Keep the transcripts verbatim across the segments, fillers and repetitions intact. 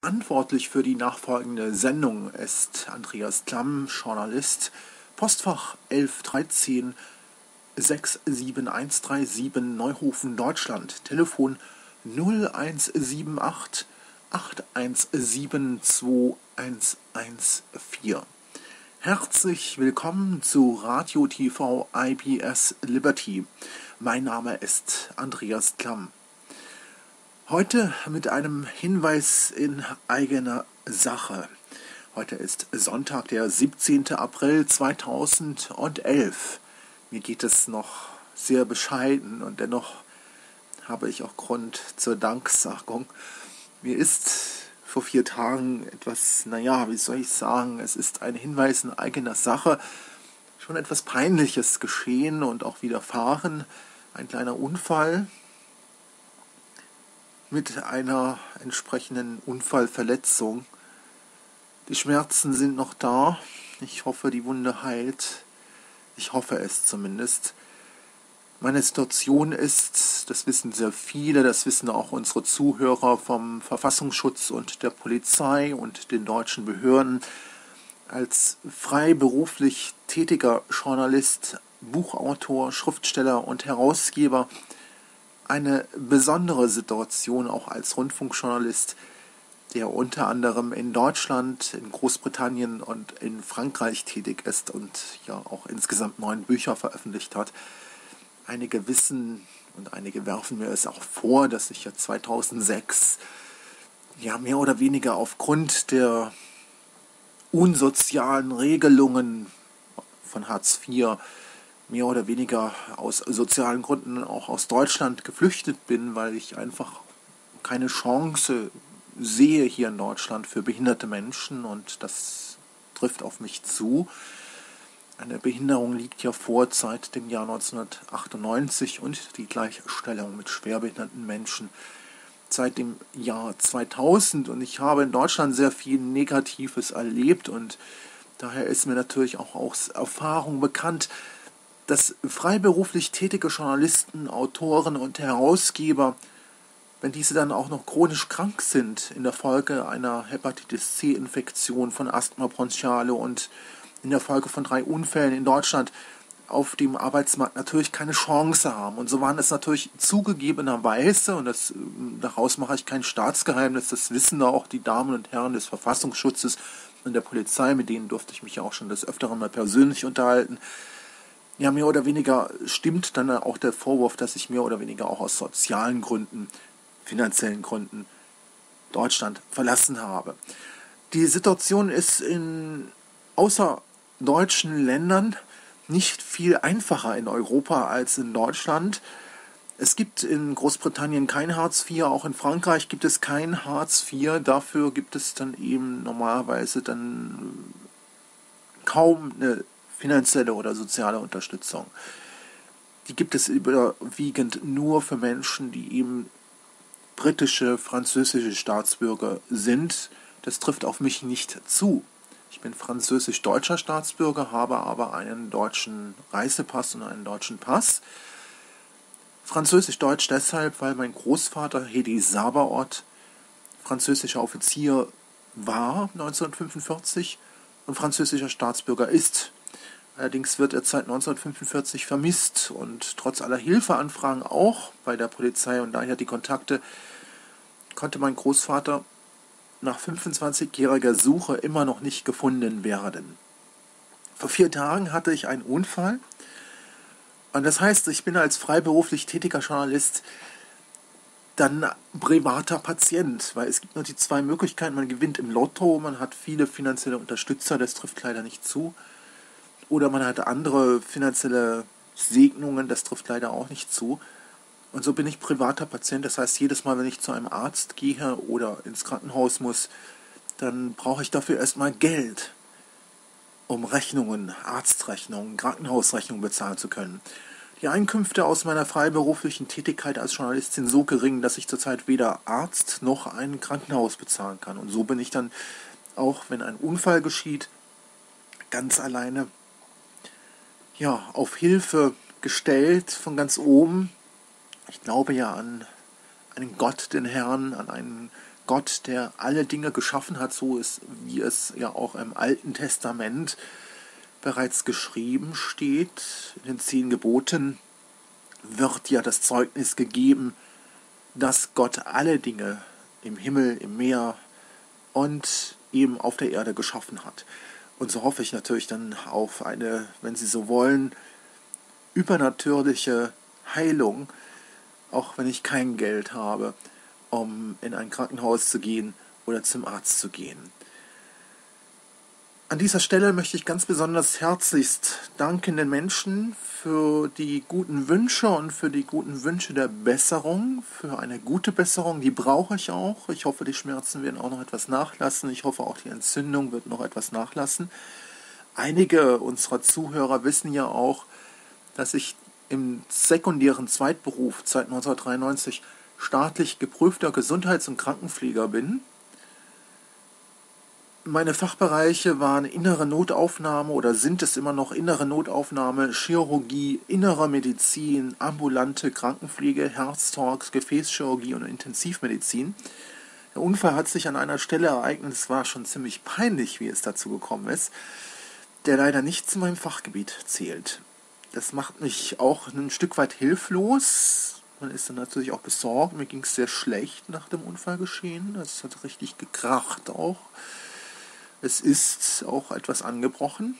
Verantwortlich für die nachfolgende Sendung ist Andreas Klamm, Journalist, Postfach elf dreizehn sechs sieben eins drei sieben Neuhofen, Deutschland, Telefon null eins sieben acht acht eins sieben zwei eins eins vier. Herzlich willkommen zu Radio T V I B S Liberty. Mein Name ist Andreas Klamm. Heute mit einem Hinweis in eigener Sache. Heute ist Sonntag, der siebzehnten April zweitausendelf. Mir geht es noch sehr bescheiden und dennoch habe ich auch Grund zur Danksagung. Mir ist vor vier Tagen etwas, naja, wie soll ich sagen, es ist ein Hinweis in eigener Sache, schon etwas Peinliches geschehen und auch widerfahren. Ein kleiner Unfall mit einer entsprechenden Unfallverletzung. Die Schmerzen sind noch da. Ich hoffe, die Wunde heilt. Ich hoffe es zumindest. Meine Situation ist, das wissen sehr viele, das wissen auch unsere Zuhörer vom Verfassungsschutz und der Polizei und den deutschen Behörden, als freiberuflich tätiger Journalist, Buchautor, Schriftsteller und Herausgeber eine besondere Situation auch als Rundfunkjournalist, der unter anderem in Deutschland, in Großbritannien und in Frankreich tätig ist und ja auch insgesamt neun Bücher veröffentlicht hat. Einige wissen und einige werfen mir es auch vor, dass ich ja zweitausendsechs ja mehr oder weniger aufgrund der unsozialen Regelungen von Hartz vier mehr oder weniger aus sozialen Gründen auch aus Deutschland geflüchtet bin, weil ich einfach keine Chance sehe hier in Deutschland für behinderte Menschen, und das trifft auf mich zu. Eine Behinderung liegt ja vor seit dem Jahr neunzehnhundertachtundneunzig und die Gleichstellung mit schwerbehinderten Menschen seit dem Jahr zweitausend, und ich habe in Deutschland sehr viel Negatives erlebt, und daher ist mir natürlich auch aus Erfahrung bekannt, dass freiberuflich tätige Journalisten, Autoren und Herausgeber, wenn diese dann auch noch chronisch krank sind in der Folge einer Hepatitis-C-Infektion, von Asthma bronchiale und in der Folge von drei Unfällen in Deutschland auf dem Arbeitsmarkt natürlich keine Chance haben. Und so waren es natürlich zugegebenerweise, und das, daraus mache ich kein Staatsgeheimnis, das wissen auch die Damen und Herren des Verfassungsschutzes und der Polizei, mit denen durfte ich mich ja auch schon des Öfteren mal persönlich unterhalten. Ja, mehr oder weniger stimmt dann auch der Vorwurf, dass ich mehr oder weniger auch aus sozialen Gründen, finanziellen Gründen Deutschland verlassen habe. Die Situation ist in außerdeutschen Ländern nicht viel einfacher in Europa als in Deutschland. Es gibt in Großbritannien kein Hartz vier, auch in Frankreich gibt es kein Hartz vier. Dafür gibt es dann eben normalerweise dann kaum eine finanzielle oder soziale Unterstützung. Die gibt es überwiegend nur für Menschen, die eben britische, französische Staatsbürger sind. Das trifft auf mich nicht zu. Ich bin französisch-deutscher Staatsbürger, habe aber einen deutschen Reisepass und einen deutschen Pass. Französisch-deutsch deshalb, weil mein Großvater Hedi Sabaoth französischer Offizier war neunzehnhundertfünfundvierzig und französischer Staatsbürger ist. Allerdings wird er seit neunzehnhundertfünfundvierzig vermisst, und trotz aller Hilfeanfragen auch bei der Polizei und daher die Kontakte, konnte mein Großvater nach fünfundzwanzigjähriger Suche immer noch nicht gefunden werden. Vor vier Tagen hatte ich einen Unfall, und das heißt, ich bin als freiberuflich tätiger Journalist dann privater Patient, weil es gibt nur die zwei Möglichkeiten: man gewinnt im Lotto, man hat viele finanzielle Unterstützer, das trifft leider nicht zu, oder man hat andere finanzielle Segnungen, das trifft leider auch nicht zu. Und so bin ich privater Patient, das heißt, jedes Mal, wenn ich zu einem Arzt gehe oder ins Krankenhaus muss, dann brauche ich dafür erstmal Geld, um Rechnungen, Arztrechnungen, Krankenhausrechnungen bezahlen zu können. Die Einkünfte aus meiner freiberuflichen Tätigkeit als Journalist sind so gering, dass ich zurzeit weder Arzt noch ein Krankenhaus bezahlen kann. Und so bin ich dann, auch wenn ein Unfall geschieht, ganz alleine ja, auf Hilfe gestellt von ganz oben. Ich glaube ja an einen Gott, den Herrn, an einen Gott, der alle Dinge geschaffen hat, so ist, wie es ja auch im Alten Testament bereits geschrieben steht, in den zehn Geboten wird ja das Zeugnis gegeben, dass Gott alle Dinge im Himmel, im Meer und eben auf der Erde geschaffen hat. Und so hoffe ich natürlich dann auf eine, wenn Sie so wollen, übernatürliche Heilung, auch wenn ich kein Geld habe, um in ein Krankenhaus zu gehen oder zum Arzt zu gehen. An dieser Stelle möchte ich ganz besonders herzlichst danken den Menschen für die guten Wünsche und für die guten Wünsche der Besserung, für eine gute Besserung, die brauche ich auch. Ich hoffe, die Schmerzen werden auch noch etwas nachlassen. Ich hoffe, auch die Entzündung wird noch etwas nachlassen. Einige unserer Zuhörer wissen ja auch, dass ich im sekundären Zweitberuf seit neunzehnhundertdreiundneunzig staatlich geprüfter Gesundheits- und Krankenpfleger bin. Meine Fachbereiche waren innere Notaufnahme oder sind es immer noch innere Notaufnahme, Chirurgie, innere Medizin, ambulante Krankenpflege, Herztalks, Gefäßchirurgie und Intensivmedizin. Der Unfall hat sich an einer Stelle ereignet, es war schon ziemlich peinlich, wie es dazu gekommen ist, der leider nicht zu meinem Fachgebiet zählt. Das macht mich auch ein Stück weit hilflos. Man ist dann natürlich auch besorgt. Mir ging es sehr schlecht nach dem Unfallgeschehen. Es hat richtig gekracht auch. Es ist auch etwas angebrochen.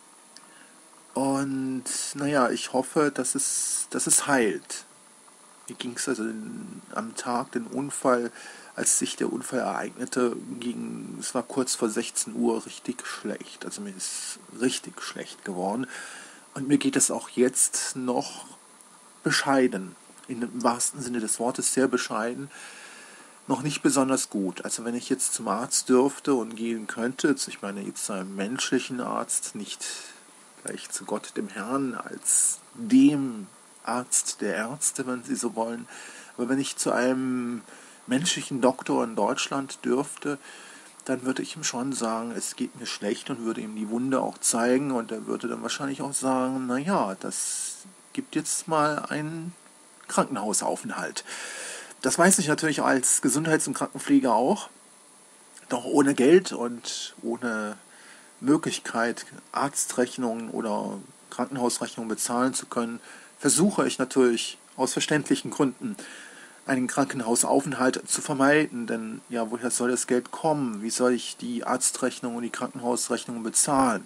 Und naja, ich hoffe, dass es, dass es heilt. Mir ging es also den, am Tag, den Unfall, als sich der Unfall ereignete, ging, es war kurz vor sechzehn Uhr, richtig schlecht. Also mir ist richtig schlecht geworden. Und mir geht es auch jetzt noch bescheiden. Im wahrsten Sinne des Wortes sehr bescheiden. Noch nicht besonders gut. Also wenn ich jetzt zum Arzt dürfte und gehen könnte, ich meine jetzt zu einem menschlichen Arzt, nicht gleich zu Gott dem Herrn als dem Arzt der Ärzte, wenn Sie so wollen, aber wenn ich zu einem menschlichen Doktor in Deutschland dürfte, dann würde ich ihm schon sagen, es geht mir schlecht und würde ihm die Wunde auch zeigen und er würde dann wahrscheinlich auch sagen, naja, das gibt jetzt mal einen Krankenhausaufenthalt. Das weiß ich natürlich als Gesundheits- und Krankenpfleger auch. Doch ohne Geld und ohne Möglichkeit, Arztrechnungen oder Krankenhausrechnungen bezahlen zu können, versuche ich natürlich aus verständlichen Gründen einen Krankenhausaufenthalt zu vermeiden. Denn ja, woher soll das Geld kommen? Wie soll ich die Arztrechnung und die Krankenhausrechnungen bezahlen?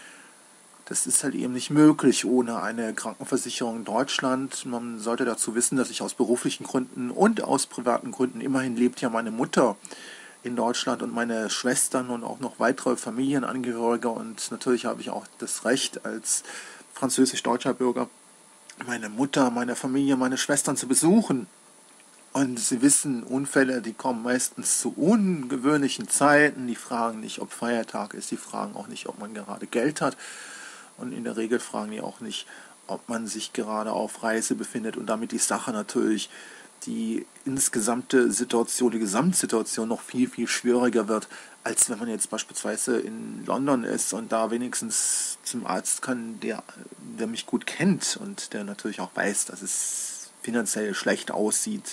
Das ist halt eben nicht möglich ohne eine Krankenversicherung in Deutschland. Man sollte dazu wissen, dass ich aus beruflichen Gründen und aus privaten Gründen, immerhin lebt ja meine Mutter in Deutschland und meine Schwestern und auch noch weitere Familienangehörige. Und natürlich habe ich auch das Recht als französisch-deutscher Bürger, meine Mutter, meine Familie, meine Schwestern zu besuchen. Und Sie wissen, Unfälle, die kommen meistens zu ungewöhnlichen Zeiten. Die fragen nicht, ob Feiertag ist, die fragen auch nicht, ob man gerade Geld hat. Und in der Regel fragen die auch nicht, ob man sich gerade auf Reise befindet. Und damit die Sache natürlich, die insgesamte Situation, die Gesamtsituation noch viel, viel schwieriger wird, als wenn man jetzt beispielsweise in London ist und da wenigstens zum Arzt kann, der, der mich gut kennt und der natürlich auch weiß, dass es finanziell schlecht aussieht.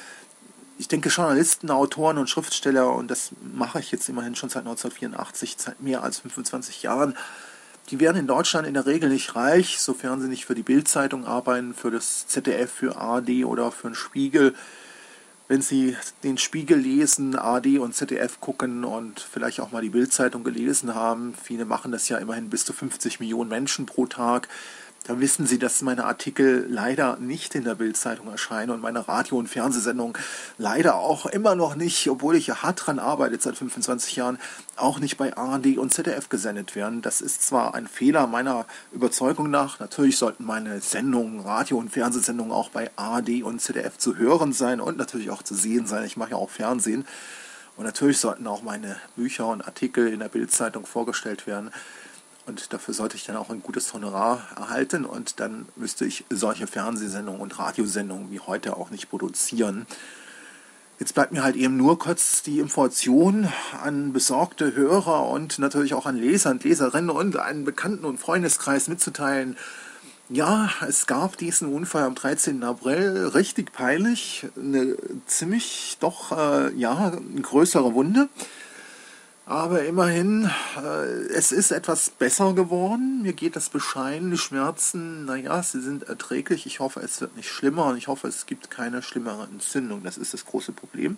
Ich denke, Journalisten, Autoren und Schriftsteller, und das mache ich jetzt immerhin schon seit neunzehnhundertvierundachtzig, seit mehr als fünfundzwanzig Jahren, die werden in Deutschland in der Regel nicht reich, sofern sie nicht für die Bild-Zeitung arbeiten, für das Z D F, für A R D oder für den Spiegel. Wenn Sie den Spiegel lesen, A R D und Z D F gucken und vielleicht auch mal die Bild-Zeitung gelesen haben, viele machen das ja immerhin bis zu fünfzig Millionen Menschen pro Tag, da wissen Sie, dass meine Artikel leider nicht in der Bild-Zeitung erscheinen und meine Radio- und Fernsehsendungen leider auch immer noch nicht, obwohl ich ja hart dran arbeite seit fünfundzwanzig Jahren, auch nicht bei A R D und Z D F gesendet werden. Das ist zwar ein Fehler meiner Überzeugung nach, natürlich sollten meine Sendungen, Radio- und Fernsehsendungen auch bei A R D und Z D F zu hören sein und natürlich auch zu sehen sein. Ich mache ja auch Fernsehen und natürlich sollten auch meine Bücher und Artikel in der Bild-Zeitung vorgestellt werden. Und dafür sollte ich dann auch ein gutes Honorar erhalten und dann müsste ich solche Fernsehsendungen und Radiosendungen wie heute auch nicht produzieren. Jetzt bleibt mir halt eben nur kurz die Information an besorgte Hörer und natürlich auch an Leser und Leserinnen und einen Bekannten- und Freundeskreis mitzuteilen, Ja, es gab diesen Unfall am dreizehnten April, richtig peinlich, eine ziemlich doch, äh, ja, eine größere Wunde. Aber immerhin, äh, es ist etwas besser geworden. Mir geht das bescheiden. Die Schmerzen, naja, sie sind erträglich. Ich hoffe, es wird nicht schlimmer und ich hoffe, es gibt keine schlimmere Entzündung. Das ist das große Problem.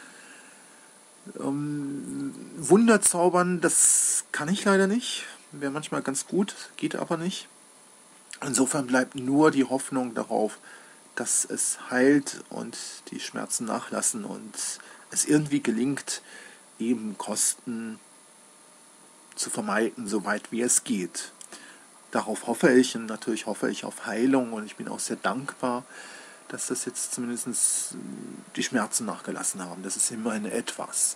Ähm, Wunder zaubern, das kann ich leider nicht. Wäre manchmal ganz gut, geht aber nicht. Insofern bleibt nur die Hoffnung darauf, dass es heilt und die Schmerzen nachlassen und es irgendwie gelingt, eben Kosten zu vermeiden, soweit wie es geht. Darauf hoffe ich und natürlich hoffe ich auf Heilung und ich bin auch sehr dankbar, dass das jetzt zumindest die Schmerzen nachgelassen haben. Das ist immerhin etwas.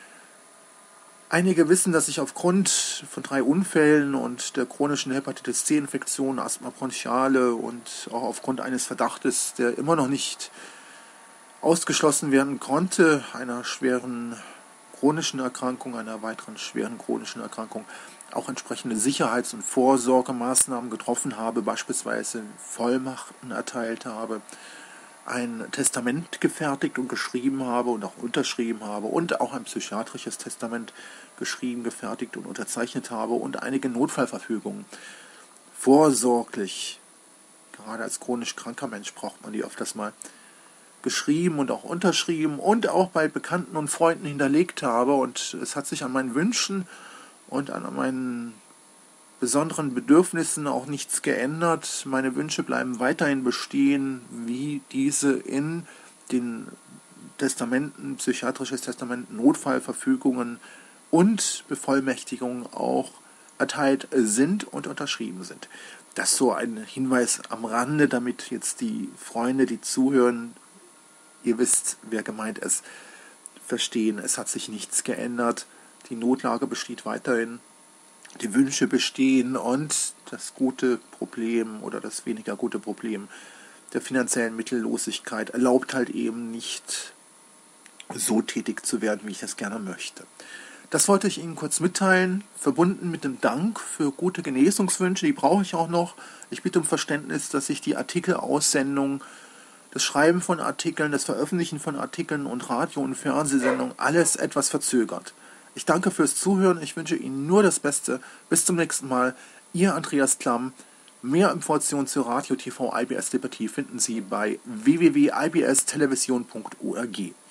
Einige wissen, dass ich aufgrund von drei Unfällen und der chronischen Hepatitis C-Infektion, Asthma bronchiale und auch aufgrund eines Verdachtes, der immer noch nicht ausgeschlossen werden konnte, einer schweren chronischen Erkrankung, einer weiteren schweren chronischen Erkrankung, auch entsprechende Sicherheits- und Vorsorgemaßnahmen getroffen habe, beispielsweise Vollmachten erteilt habe, ein Testament gefertigt und geschrieben habe und auch unterschrieben habe und auch ein psychiatrisches Testament geschrieben, gefertigt und unterzeichnet habe und einige Notfallverfügungen. Vorsorglich, gerade als chronisch kranker Mensch braucht man die öfters mal, geschrieben und auch unterschrieben und auch bei Bekannten und Freunden hinterlegt habe. Und es hat sich an meinen Wünschen und an meinen besonderen Bedürfnissen auch nichts geändert. Meine Wünsche bleiben weiterhin bestehen, wie diese in den Testamenten, psychiatrisches Testament, Notfallverfügungen und Bevollmächtigungen auch erteilt sind und unterschrieben sind. Das ist so ein Hinweis am Rande, damit jetzt die Freunde, die zuhören, ihr wisst, wer gemeint ist, verstehen. Es hat sich nichts geändert. Die Notlage besteht weiterhin. Die Wünsche bestehen und das gute Problem oder das weniger gute Problem der finanziellen Mittellosigkeit erlaubt halt eben nicht so tätig zu werden, wie ich das gerne möchte. Das wollte ich Ihnen kurz mitteilen, verbunden mit dem Dank für gute Genesungswünsche, die brauche ich auch noch. Ich bitte um Verständnis, dass ich die Artikelaussendung, das Schreiben von Artikeln, das Veröffentlichen von Artikeln und Radio- und Fernsehsendungen alles etwas verzögert. Ich danke fürs Zuhören, ich wünsche Ihnen nur das Beste. Bis zum nächsten Mal. Ihr Andreas Klamm. Mehr Informationen zu Radio T V I B S Liberty finden Sie bei w w w punkt i b s television punkt org.